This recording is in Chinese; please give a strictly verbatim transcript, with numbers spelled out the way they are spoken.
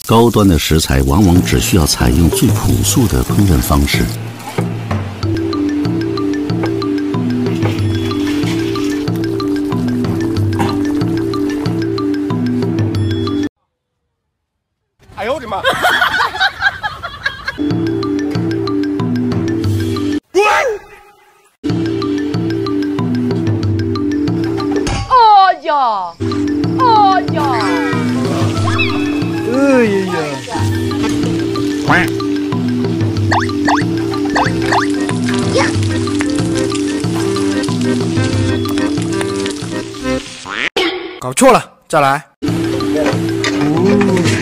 高端的食材往往只需要采用最朴素的烹饪方式。 哎呦我的妈！滚！ 哦呀！哦呀！ 哎呀！搞错了，再来。哦